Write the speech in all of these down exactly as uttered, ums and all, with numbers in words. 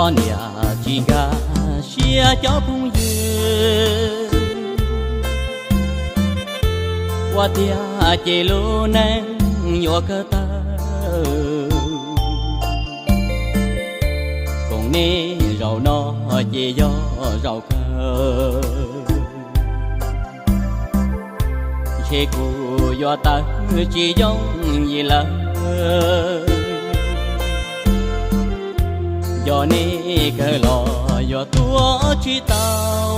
có nhà chỉ ga xia cho phung dư qua tia chỉ lu nén nhua cơ ta cùng ni rau nó chỉ do rau cơ chỉ cu do ta chỉ giống gì là do ni cơ lo do tua chỉ tao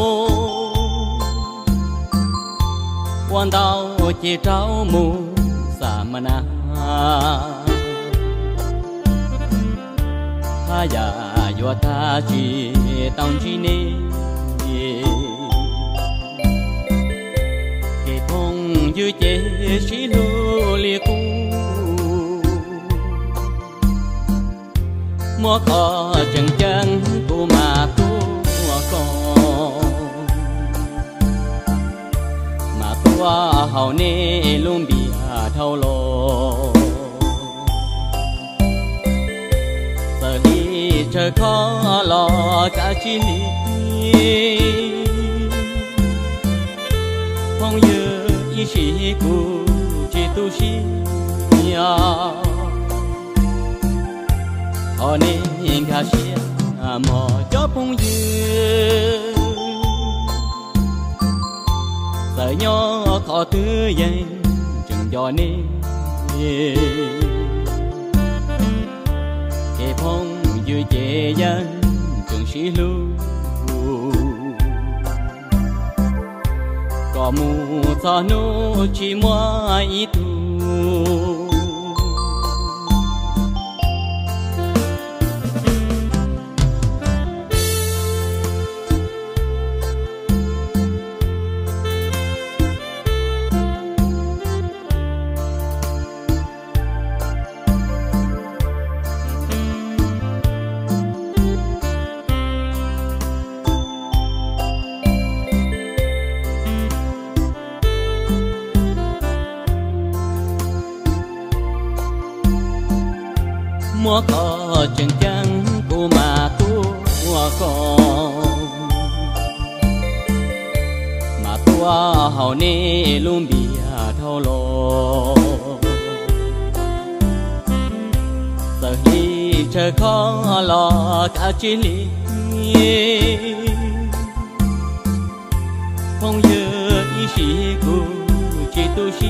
quan tao chỉ trao mù sa mà na ha ya do ta chỉ tao chỉ ni cái phong như chế chỉ lu li cu mua khó chân chân của mà tua con mà tua hậu nê luôn bị thâu lồ giờ đi trời khó lo cả chi lý phong như ý sĩ của chỉ tu sĩ nhà họ nên cả xia mò cho phong dư sợ nhỏ khó thứ dây chừng cho nên cái phong dư chế dân chừng sĩ lưu có mù cho nô chỉ mua ít tu mua có chân chân của mà tua con mà tua hậu nê luôn bị thâu lồ giờ đi trời khó lo cả chi lý không như ý sĩ của chỉ tu sĩ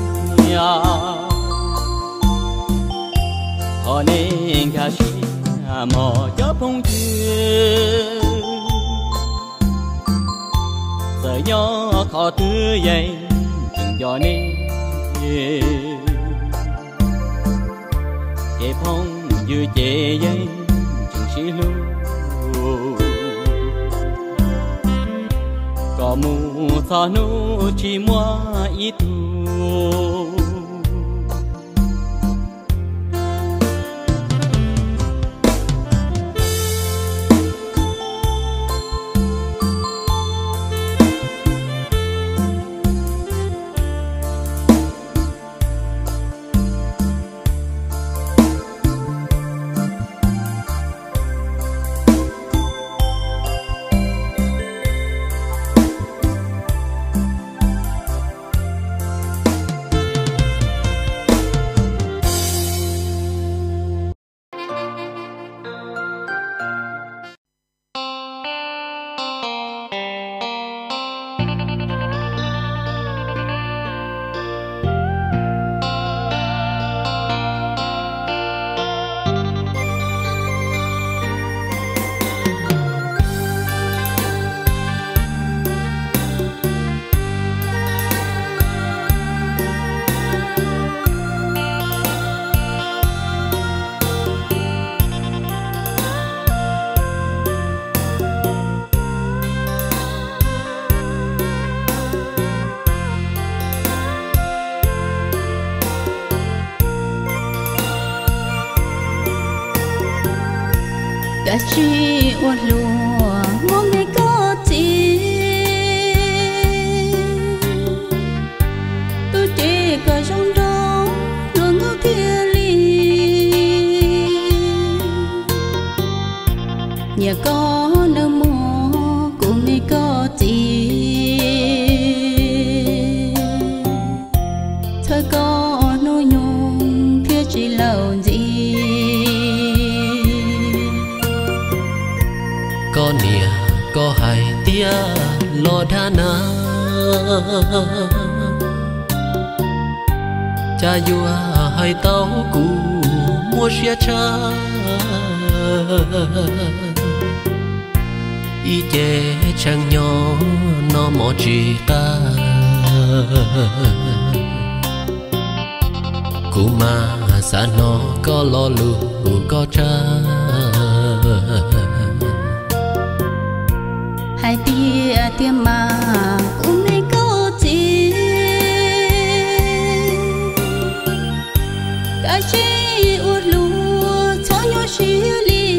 họ nên cả xí mò cho phong dư giờ nhỏ khó thứ dây chừng cho nên cái phong dư chế dây chừng xí lu có mù sao nu chỉ mua ít tu cả chi oan lùa mong ngày có chi tôi chỉ cả trong đó luôn ngỡ thiên lý na cha vua hai tàu cũ mua xe cha y chê chẳng nhỏ nó mò chỉ ta cũ mà xa nó có lo lù có cha hai tia tia mà cũng nên có gì cả chi uất lúa cho nhau xí li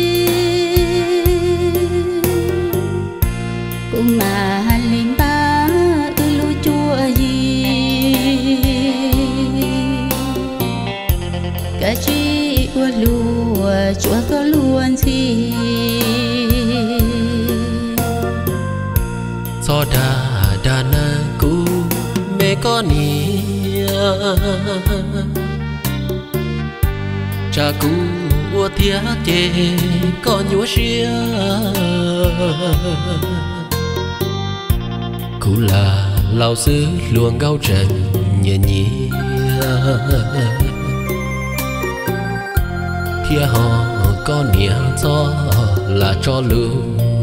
cũng mà lên ba ư lu chua gì cả chi uất lúa chua có luôn gì so đà đà na cũ mẹ có nia cha cũ ua thia chê có nhúa xia cũ là lao sư luồng gao trần nhẹ nhẹ thia họ có nia cho là cho lưu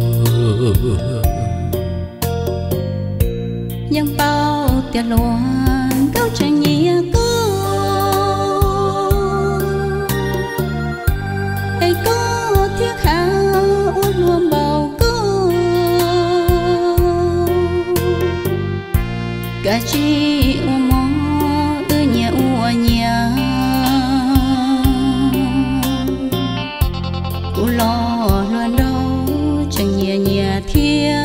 nhưng bao tiền luôn câu chuyện nhẹ cô hay có thiết hạ uống luôn bao cô cả chi uống mò ư nhẹ uống nhẹ cô lo luôn đâu chẳng nhẹ nhẹ thiên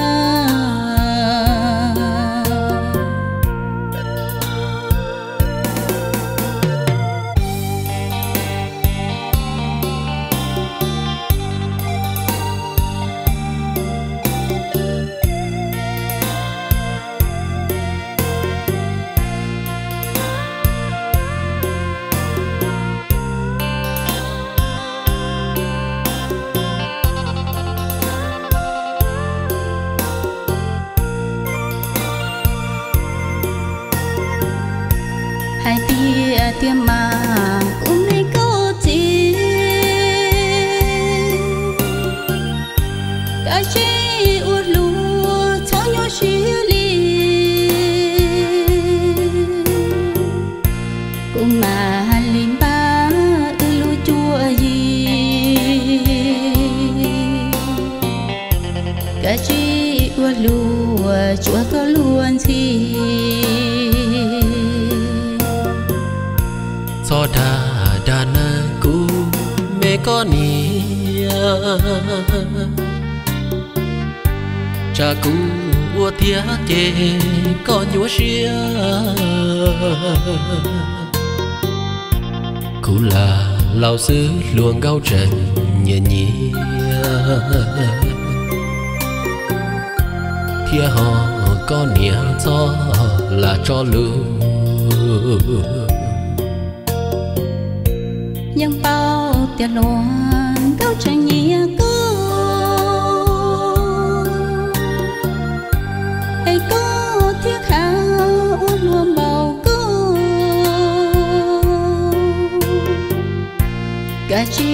hai tia tia mà cũng nên có gì cả chi uất lúa cho nhau xí li cũng mà lên ba ư lu chua gì cả chi uất lúa chua có luôn gì so đà đà na cũ mẹ có nia cha cũ ua thia chê có nhúa xia cũ là lao sư luồng gao trần nhẹ nhẹ thia họ có nia cho là cho lưu nhưng bao tiền luôn câu chuyện nhẹ cô hay có thiết hạ uống luôn bao cô cả chi